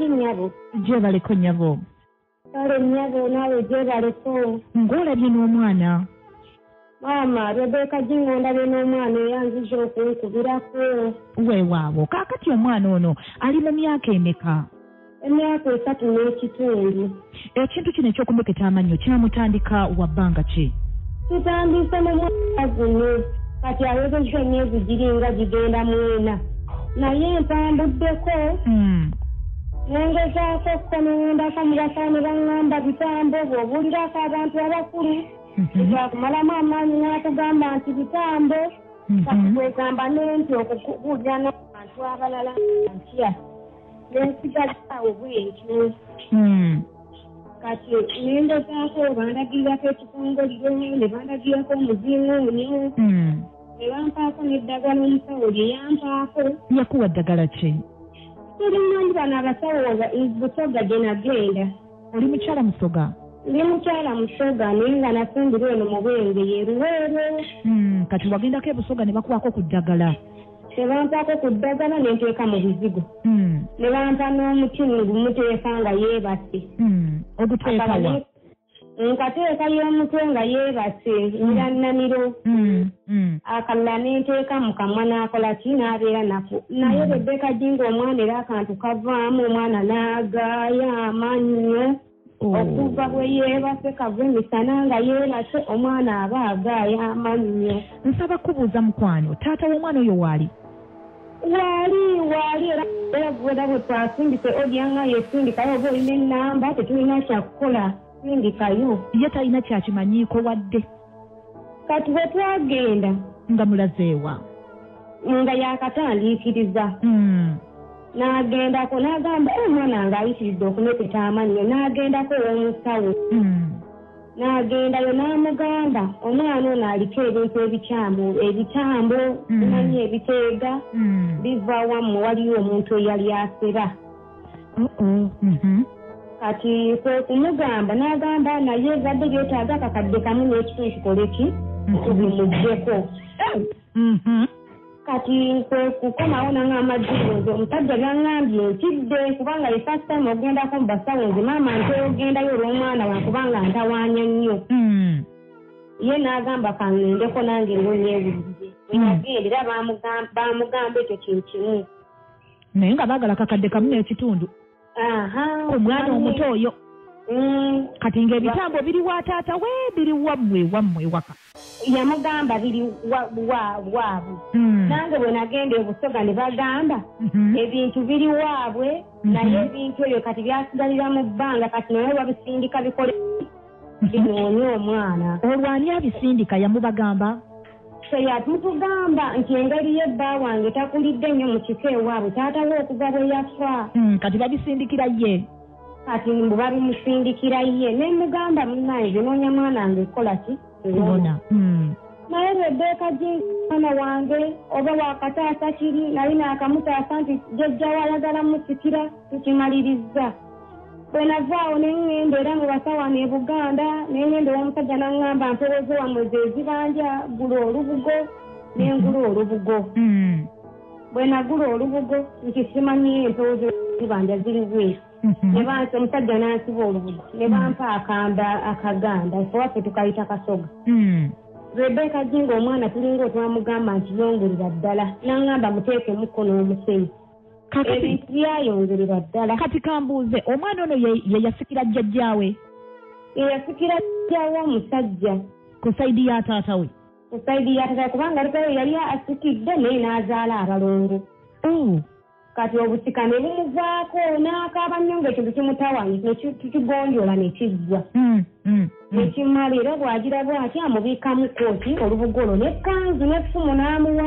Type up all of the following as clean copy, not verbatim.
Bangi nnyabo. Gyebaleko nnyabo. Kale nnyabo naawe gyebaleko. Ng'olabye n'omwana. Maama Rebeka Jingo ndabye n'omwana eyanziza okunkubirako. Weewaawo kaakati omwana ono ali mu myaka emeka? Emyaka 3 Ekintu kino ekyokumbeketa amannyo kyamutandika wa bbanga ki? Kitandise mu mwaka guno kati awezezza emyezi giringa gigenda 4 naye mtambuddeko nengezaako okukomeendako mu basaani baŋŋamba bitambo bw'obuulirako abantu abakulu ezakumalamu amaanyi n'akugamba nti bitambo kakugamba nenti okubuulira n'abantu abalala ntya nensigazaawo bwentyo kati nengezaako bandagirako ekikongoliro ne bandagirako omuzingoonyo ne bampaako n'eddagala omusawo lye yampaako. Yakuwa ddagala ki? Tuli mmanyi bano abasawo Busoga gye nagenda. Oli mukyala Musoga? Ndi mukyala Musoga naye nga nafumbirwa eno mu Bwenge ye Luweero. Kati wagendako e Busoga ne bakuwako ku ddagala? Ne bampaako ku ddagala ne nteeka mu bizigo. Ne bampa n'omuti ngumuteeka nga yeebase. Oguteeka wa? Nkateeka y'omutwe nga yeebase nyiranamiro. Akalala n'enteeka mu kamwa n'akola ki n'abeera nako. Naye Rebeka Jingo omwana era akantu kavaamu omwana n'agaaya amannyo. Okuva bwe yeebase kava emisana nga yeebase omwana aba agaaya amannyo. Nsaba kubuuza mukwano taata w'omwana oyo waali? Waali era vuda bwe twasindise odyanga yesindikayo oba olina ennamba tetulina kyakukola sindikayo. Ye talina kyakimanyiiko wadde? Kati bwe twagenda nga mulazeewa? Nga yakatandiikiriza. N'agendako n'agamba omwana nga ayitiridde okumepeta amannyo n'agendako ow'omusawo. N'agendayo n'amugamba omwana ono aliko ebintu ebikyamu ebitambo manyi ebiteega biva wammwe waliyo omuntu eyali asera. Kati kwe kumugamba n'agamba naye zadde byetaaga akakadde kamu n'ekitundu kikole ki tubimuggyeko. Kati kwe kukomawo nang'amajjiroozi omusajja byaŋŋambye ntidde kubanga ye first time ogendako mu basawo nze maama nte ogendayo olw'omwana wakubanga ntawaanya nnyo. Ye n'agamba kangendeko nange ngonyeewulirize. Nagenda era bamugamba ekyo kintu kimu. Naye nga baagala kakadde kamu n'ekitundu? Omwana omuto oyo. Kati ng'ebitambo biri wa taata we biri wammwe waka? Yamugamba biri waabwe. Nange bwe nagenda e Busoga ne bagamba ebintu biri waabwe naye ebintu ebyo kati byasigalira mu bbanga kati naye babisindika bikole binoonye omwana. Olwani abisindika yamubagamba? Yatugamba nti engeri y'ebba wange takulidde nnyo mu kiko ewaabwe taata we okuva bwe yafa. Kati babisindikira ye? Kati mbu babimusindikira ye. Ne mugamba munnange noonya mwana wange ekola ki? Ebona. Naye Rebeka Jingo mwana wange oba wakataasa kiri naye n'akamutaasa nti jjajja wayagala musikira tukimaliriza. Bwe navaawo ne ŋŋenda era mu basawana e Buganda ne ŋŋenda ow'omusajja n'aŋŋamba mperezo wammwe ze zibanja gula olubugo ne ngula olubugo. Bwe nagula olubugo nti simanyi empewo zibanja ziri bwe. Ne bansi omusajja n'ansiba olubugo ne bampa akaganda ife waffe tukayita kasoga. Rebeka Jingo omwana tulinga otwamugamba nti yongulira ddala n'aŋŋamba muteeke mukono omusenyi. Ebintu byayongerera ddala. Kati kambuuze omwana ono ye yasikira jjajjaawe? Yasikira jjajjaawe omusajja. Ku sayidi ya taata we? Ku sayidi ya taata we kubanga alikayo yali asikidde naye n'azaala abalongo. Kati obusika ne bumuvaako n'akaaba nnyo ng'ekintu kimutawanye nekigonjola ne kiggwa. Ekimala era bw'agira bw'ati amubiikamu kooti olubugolo n'ekkanzu n'effumu n'amuwa.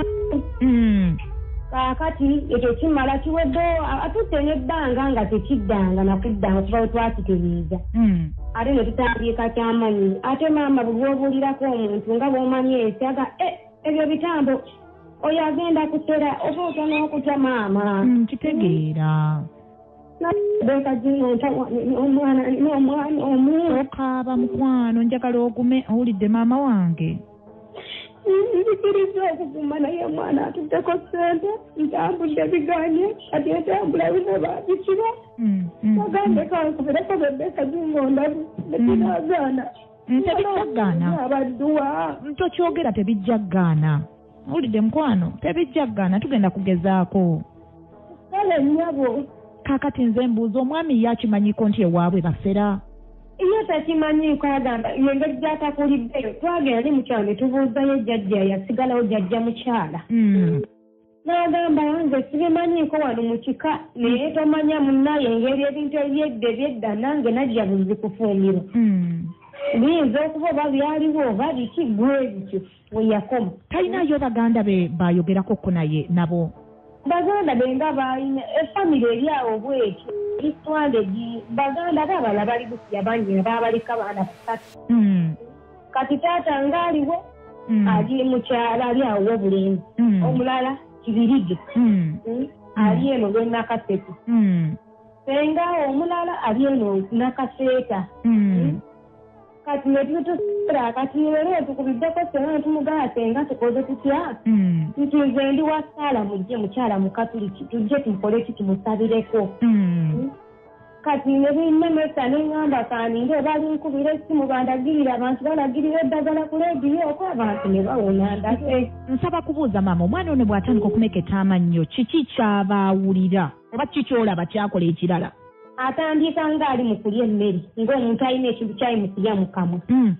Kaakati ekyo kimala kiwedde atutte n'ebbanga nga tekiddanga nakuddanga kuba we twakitereeza. Ate ne tutandika ky'amanyi ate maama buli obuulirako omuntu nga bw'omanyi esyaga ebyo bitambo oyo agenda kusera oba otona okutya maama. Kitegeera. Rebeka Jingo n'omwana omu. Okaaba mukwano njagala ogume owulidde maama wange. Nzikiriza okuvuma naye mwana atuddeko ssente ntambudde biganye kati entambula bino baabisiba bagambe kankubireko Rebecca Jingondabu nekinagaana tebijjaggaana abadduwa tokyogera tebijjaggaana owulidde mukwano tebijjaggaana tugenda kugezaako kale nnyabo kaakati nze mbuuza omwami yakimanyiko nti ewaabwe bafera iyo takimanyiiko agamba yengeri gyatakuliddeyo twagenda ne mukyalo ne tubuuzayo jjajja yasigalawo jjajja mukyala n'agamba nze sibimanyiiko wano mu kika naye tomanya munnaye engeri ebintu ebyedda nange najja buzi kufuumiro biyinza okuba oba byaliwo oba biki gwe bityo we yakoma talinayo baganda be bayogerakokko naye nabo baganda benga balina efamire eri awo bwetyo iswale baganda babala bali busya bangi ababalika baana basatu kati taata ngaaliwo ali mukyala ali awo w'obulenzi omulala kibirige ali eno lw'enakaseke senga omulala ali eno nakaseeta kati netutusira kati leero tukubiddeko sena tumugala senga tukoze tutya nti nze ndi wa saala mujje mukyala mukatuliki tujje tumukole ki tumusabireko kati ne binnemesa neŋŋamba kaninge bali nkubira essimu bandagirira abantu balagirira eddagala ku leediyo oko abantu ne bawona ndate nsaba kubuuza maama omwana ono bw'atandika okumeketa amannyo kiki ky'abaawulira oba kiki ky'olaba kyakola ekirala atandika ng'ali mu kulya emmere ng'omuntu alina ekintu kyali mu kulya mu kamwa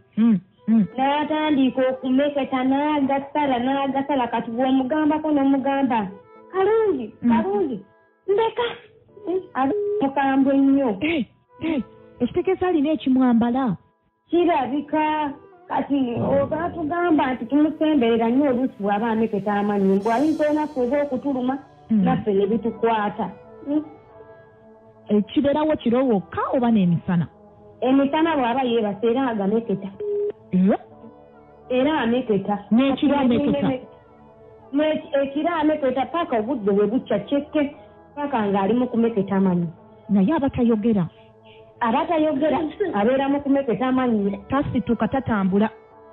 n'atandika okumeketa n'agasala kati bw'omugambako n'omugamba kalungi ndeka mukambwe nnyo ekitegeeza alina ekimwambala kirabika kati oba tugamba nti tumusemberera nnyo oluusi bw'aba ameketa amannyo bw'ayinza onafu oba okutuluma naffe ne bitukwata kibeerawo kiro wokka oba n'emisana emisana bw'aba yeebase era agameketa era ameketa n'ekiro ameketa ekiro ameketa paka obudde bwe bukya kyekke paka ng'ali mu kumeketa amannyo naye abatayogera abeera mu kumeketa amannyo tasituka tatambula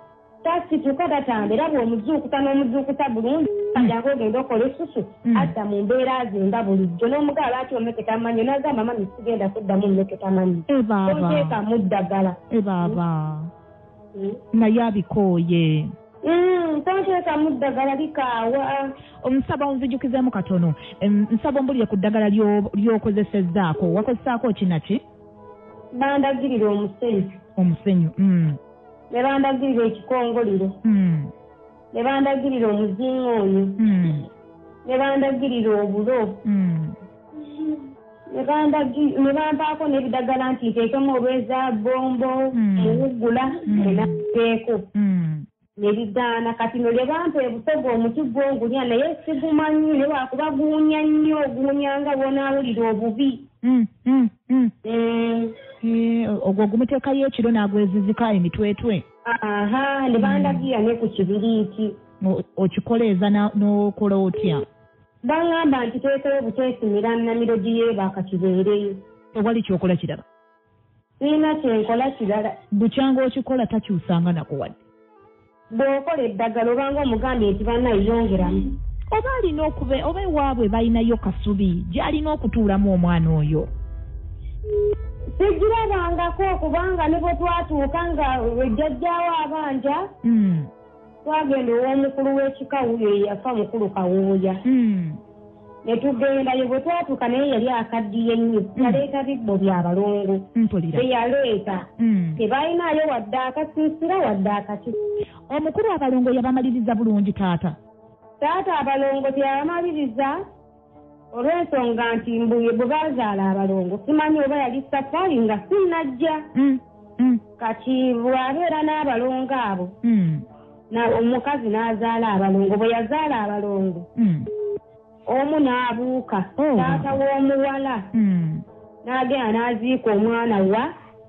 era bw'omuzuukuta n'omuzuukuta bulungi ajanga ogenda okola essusu adda mu mbeera ze nga bulijjo n'omugala ati omeketa amannyo n'agamba mami sigenda kuddamu mmeketa amannyo onteekamu ddagala ebaaba naye abikooye tonteekamu ddagala likaawa omusaba onzijukizeemu katono nsaba ombulire ku ddagala ly'okozesezzaako wakozesaako kinaki bandagirira omusenyu ne bandagirira ekikongoliro ne bandagirira omuzingoonyo ne bandagirira obulo ne bampaako n'ebidagala nti nteekemu olweza bombo muwugula nenateeko nebigaana kati no lye bampa ebusoga omuti gwongulya naye sigumanyi ne wakuba guunya nnyo oguunyanga bonaawulira obubi ogwo ogumuteekayo ekiro n'agwezizika emitwetwe ne bandagira ne ku kibiriiti okikoleeza n'okola otya baŋŋamba nti teekayo obuteesimira nnamiro giyeebaaka kibeereyo ewali kyokola kirala siina kyenkola kirala bukyanga okikola takyusanga nakuwadde bw'okola eddagala obanga omugambye nti bannayongeramu oba alina oba ewaabwe balinayo kasubi gy'alina okutuulamu omwana oyo sigirabangako kubanga ne bwe twatuuka nga jjajjaawo abanja twagenda ow'omukulu w'ekika wuyo yafa mukulu kawooya ne tugendayo bwe twatuuka naye yali akaddiye nnyo yaleeta bibbo byabalongo teyaleeta tebalinayo wadde akasiisira wadde akaki omukulu abalongo yabamaliriza bulungi taata abalongo teyabamaliriza olw'ensonga nti mbuye bwe bazaala abalongo simanyi oba yali safaari nga sinnajja kati bw'abeera n'abalongo abo omukazi n'azaala abalongo bwe yazaala abalongo omu n'abuuka taata w'omuwala n'agenda n'aziika omwana wa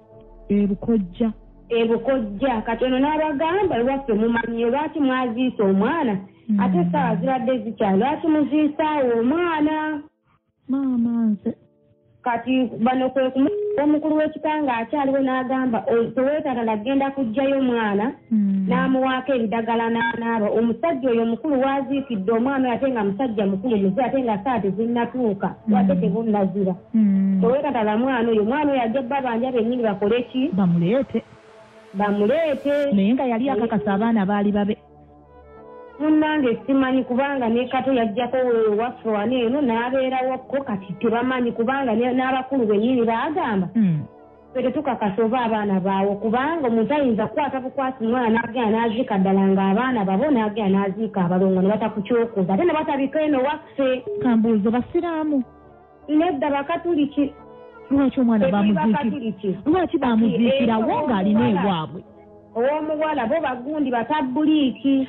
ebukojja kati ono n'abagamba ewaffe mumanyi lwaki mwaziisa omwana ate essaawa zibadde zikyali lwaki muziisaawo omwana maama nze kati bano kwe omukulu w'ekitanga akyaliwo n'agamba teweetagala agenda kuggyayo omwana n'amuwaako ebidagala n'anaaba. Omusajja oyo omukulu waaziikidde omwana oyo ate nga musajja mukulu muze ate nga saa tezinnatuuka wadde tebunnazira. Teweetagala mwana oyo ajja babanja bennyini bakole ki? Bamuleete. Naye nga yali akakasa abaana baali babe. Munnange simanyi kubanga ne Kato yajjako waffe wano eno n'abeerawokko kati tebamanyi kubanga n'abakulu bennyini baagamba ffe tetukakasa oba abaana baawo kubanga omuntu ayinza kukwata bukwasi mwana n'agenda n'aziika ddala ng'abaana babo n'agenda n'aziika abalongo ne batakukyokoza ate ne batabika eno waffe. Kambuuzo basiraamu? Nedda bakatuliki. Lwaki omwana bamuziikira? Lwaki bamuziikirawo ng'alina ewaabwe? Ow'omuwala bo bagundi batabuliiki.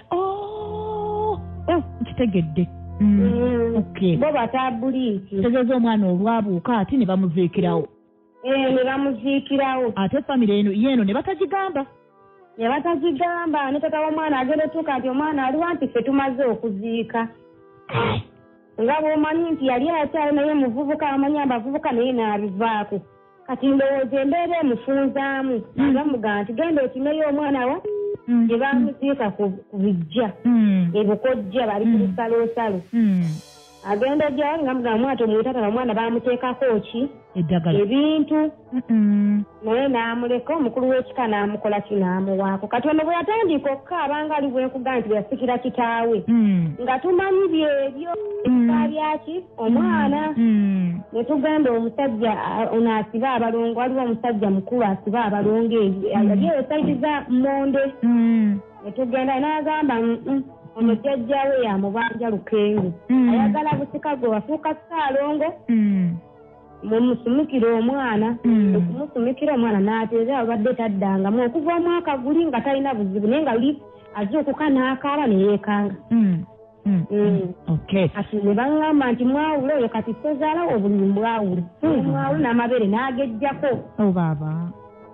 Kitegedde. Bo batabuliiki. Tegeeza omwana olwabuuka ati ne bamuziikirawo. Ne bamuziikirawo. Ate famire yeeno ne batagigamba. Ne tata w'omwana agenda tuuka nti omwana aliwa nti ffe tumaze okuziika. Nga bw'omanyi nti yali akyali naye muvubuka amanyi abavubuka naye n'abivaako. Kati ndowooza embeera emufunzaamu bamugamba nti genda okimeyo omwana wa gye bamuziika ku bijja ebukojja bali ku lusalosalo agenda gyali nga mugamba omwana tomuyitata omwana bamuteekako ki ebintu naye n'amuleka omukulu w'ekika n'amukola ki n'amuwaako. Kati ono bwe yatandika okukaaba nga ali bwekuga nti yasikira kitaawe nga tumanyi byebyo ebika byaki omwana ne tugenda omusajja ono asiba abalongo waliwo omusajja mukulu asiba abalongo yali eyo saidi za Monde ne tugenda n'agamba ono jjajjawe yamubanja lukengu ayagala busika gwe wafuuka Ssaalongo mumusumikira omwana okumusumikira omwana n'ateeza abadde taddangamu okuva omwaka guli nga talina buzibu naye nga luli azuukuka n'akaaba ne yeekanga. Kati ne baŋŋamba nti mwawule oyo kati sezaalawo obulimi bwawule mwawule n'amabeere n'agejjako. Baaba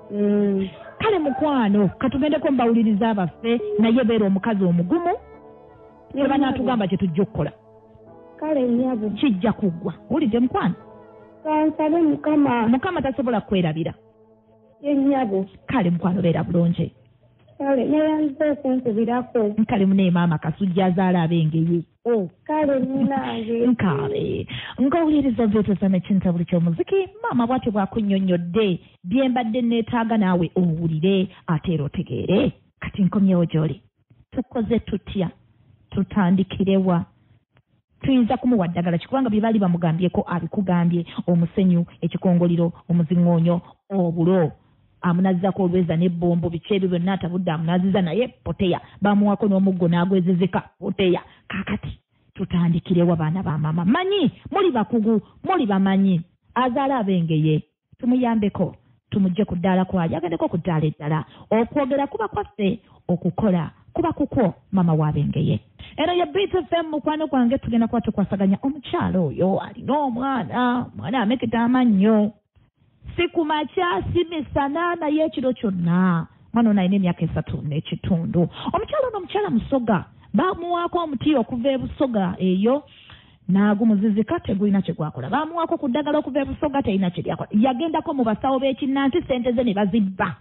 kale mukwano katugendeko mbawuliriza abaffe naye beera omukazi omugumu eba n'atugamba kye tujja okukola. Kale nnyabo kijja kuggwa wulidde mukwano kansabe mukama tasobola kwerabira yennyabo. Kale mukwano beera bulungi. Kale neyanze okunkubirako. Kale mune maama kasujja azaala abengeye. Kale munange nkale ng'owuliriza vyotosana ekintabuli ky'omuziki maama bw'atyo bw'akunnyonnyodde bye mbadde neetaaga naawe owulire ate era otegeere. Kati nkomyewo gy'oli tukoze tutya tutandikirewa tuyinza kumuwa ddagala kikubanga bye baali bamugambyeko abikugambye omusenyu ekikongoliro omuziŋŋoonyo obulo amunazzako olweza n'ebbombo biki ebyo byonna atabudde amunaziza naye poteya bamuwako n'omuggo n'agwezezeka poteya. Kaakati tutandikirewa baana ba maama manyi muli bakugu muli bamanyi azaala abengeye tumuyambeko tumugye ku ddaala kwali agendeko ku ddaala eddala okwogera kuba kwaffe okukola kuba kukwo maama w'abengeye. Eno ye Beat FM mukwano gwange tugenda kuba tukwasaganya omukyalo oyo alina omwana ameketa amannyo si kumakya si misana naye ekiro kyonna mwana ono alina emyaka 3 n'ekitundu. Omukyalo ono omukyala musoga bamuwaako omuti okuva ebusoga eyo n'agumuzizika tegulina kye gwakola bamuwaako ku ddagala okuva ebusoga terina kye lyakola yagendako mu basawo b'ekinnansi sente ze ne bazibba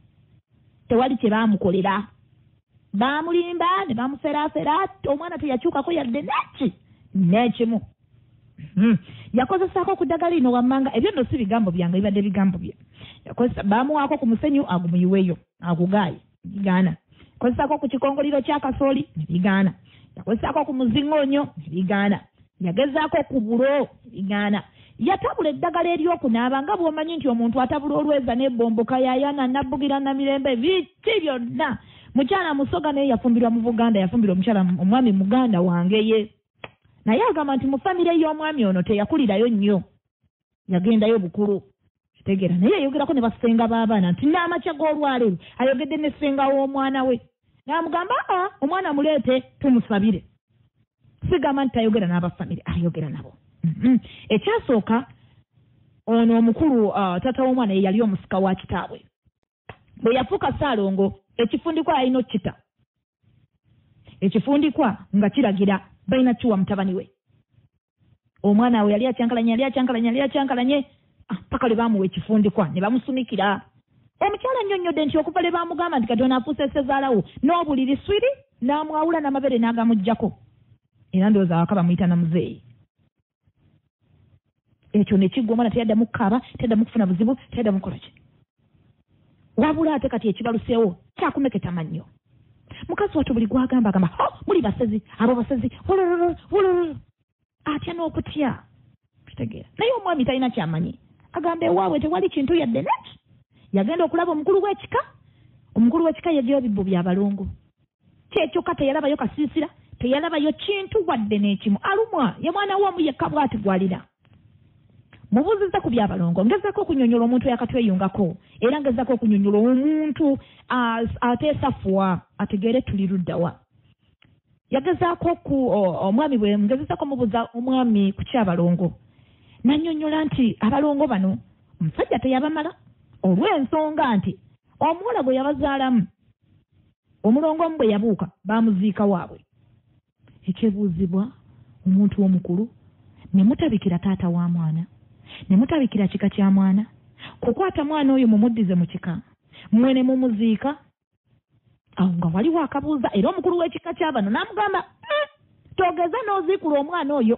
tewali kye baamukolera baamulimba ne bamuferafera omwana teyakyukako yadde n'ekimu. Yakozesaako ku ddagala lino wammanga ebyo nno si bigambo byange bibadde bigambo bye yakozesa baamuwaako ku musenyu agumuyiweeyo agugaayi bigaana yakozesaako ku kikongoliro ky'akasooli ne bigaana yakozesaako ku muziŋŋoonyo ne bigaana yagezaako ku bulo ne bigaana yatabula eddagala ery'okunaaba nga bw'omanyi nti omuntu atabula olweza n'ebbomboka yaayana nabbugira namirembe biki byonna. Mukyala musoga naye yafumbirwa mu Buganda yafumbirwa omukyala omwami muganda wangeye naye agamba nti mu famire y'omwami ono teyakulirayo nnyo yagendayo bukulu kitegeera naye yayogerako ne basenga b'abaana nti n'amakya g'olwaleero ayogedde ne ssenga w'omwana we n'amugamba omwana muleete tumusabire sigamba nti tayogera n'abafamire ayogera nabo. Ekyasooka ono omukulu taata w'omwana ye yali omusika wa kitaabwe bwe yafuuka Ssaalongo ekifundikwa alina okkita ekifundikwa nga kiragira balina kiwa mutabani we omwana we yali acyankalanye paka paka lwe bamuwa ekifundikwa ne bamusumikira. Omukyala nnyonnyodde nti okuva lwe bamugamba nti Katonda afuuse ssezaalawo n'obuliri swiri n'amwawula n'amabere n'agamuggyako. Era ndowooza awaka bamuyita na muzeeyi. Ekyo ne kiggwa omwana teyaddamu kukaaba, teyaddamu kufuna buzibu, teyaddamu kukola ki. Wabula ate kati ekibaluseewo kyakumeketa mannyo. Mukazi wattu buli gwagamba agamba, muli basezi, abo basezi, atya n'okutya. Kitegeera. Naye omwami talina kyamanyi. Agamba ewaabwe tewali kintu yadde neki. Yagenda okulaba omukulu w'ekika. Omukulu w'ekika yaggyayo ebibbo by'abalongo. Kyekyoka teyalabayo kasiisira, teyalabayo kintu wadde n'ekimu. Alumwa ye mwana w'omu yekka bw'ati gw'alina. Mubuuziza ku by'abalongo, ngezaako okunyonnyola omuntu yakatweyungako, era ngezaako okunyonnyola omuntu ateesafuwa ategeere tuli luddawa. Yagezaako omwami bwe ngezaako mubuuza omwami ku ky'abalongo. Nannyonnyola nti abalongo bano omusajja teyabamala olw'ensonga nti omuwala gwe yabazaalamu omulongo omu bwe yabuuka baamuziika waabwe. Ekyebuuzibwa omuntu omukulu ne mutabikira taata wa mwana, ne mutabikira kika kya mwana, kukwata mwana oyo mumuddize mu kika, mmwe ne mumuziika. Awo nga waliwo akabuuza era omukulu w'ekika ky'abano n'amugamba, togeza n'oziikula omwana oyo.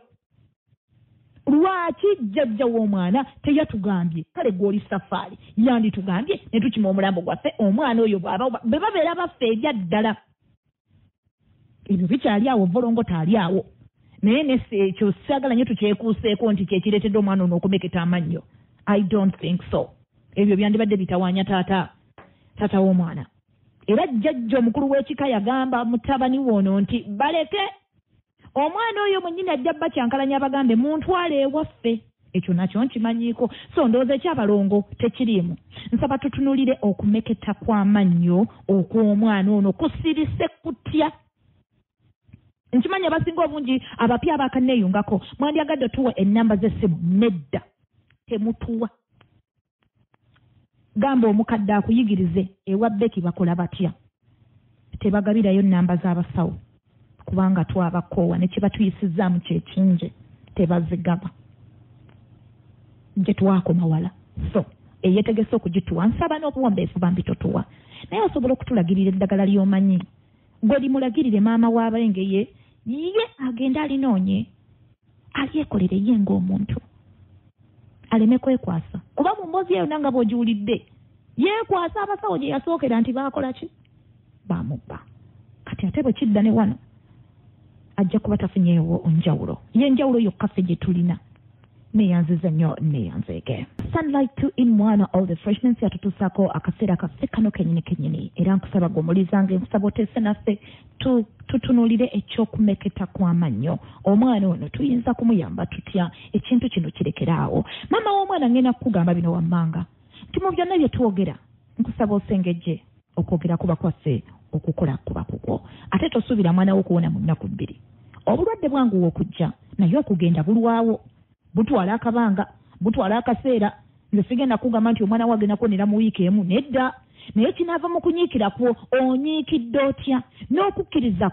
Lwaki jjajja w'omwana teyatugambye? Kale gw'oli safaari yanditugambye ne tukima omulambo gwaffe omwana oyo be babeera baffe ebya ddala. Ebyo bikyali awo, volongo taali awo. Naye nesi ekyo saagala nnyo tukyekuuseeko nti kyekireetedde omwana ono okumeketa amannyo. I don't think so. Ebyo byandibadde bitawaanya taata w'omwana. Era jjajja omukulu w'ekika yagamba mutabani wono nti baleke omwana oyo mwennyini ajja bba kyankalanya abagambe muntwale ewaffe. Ekyo nakyo nkimanyiiko. So ndowooza ekyabalongo tekiriimu. Nsaba tutunulire okumeketa kw'amannyo okw'omwana ono kusirise kutya. Nkimanyi abasinga obungi abapya abakaneeyungako mwandyagadde tuwa ennamba z'essimu. Nedda, temutuwa. Gamba omukadde akuyigirize ewa Beki bakola batya. Tebagabirayo nnamba z'abasawo kubanga twabakoowa ne kye batuyisizaamu kyekinje tebazigaba. Gye twakoma wala. So eyeetegese okugituwa nsaba n'obuwombeefu bambi totuwa. Naye osobola okutulagirira eddagala ly'omanyi. Gwe limulagirire maama w'abenge ye agenda alinoonye alyekolere ye ng'omuntu aleme kwekwasa. Kuba mu mboozi eyo nanga bw'ogiwulidde yeekwasa abasawo gye yasookera nti baakola ki? Baamubba. Kati ate bwe kidda ne wano ajja kuba tafunyeewo njawulo. Ye njawulo yokka ffe gye tulina. Neyanziza nnyo neyanzeege. Sunlight 2-in-1 all the freshness yatutuusaako akaseera kaffe kano kennyini. Era nkusaba gw'omulizange nkusaba oteese naffe tutunuulire ekyokumeketa kw'amannyo. Omwana ono tuyinza kumuyamba tutya? Ekintu kino kirekeraawo. Maama w'omwana ngenda kukugamba bino wammanga nti mu byonna bye twogera nkusaba osengejje okwogera kuba kwaffe okukola kuba kukwo. Ate tosuubira mwana wo kuwona mu nnaku 2. Obulwadde bwangu okujja naye okugenda bulwawo. Butwala akabanga, butwala akaseera. Nze sigenda kugamba nti omwana wagenda kuwonera mu wiiki emu. Nedda. Naye kinaava mu kunyiikira kwo onyiikidde otya n'okukkiriza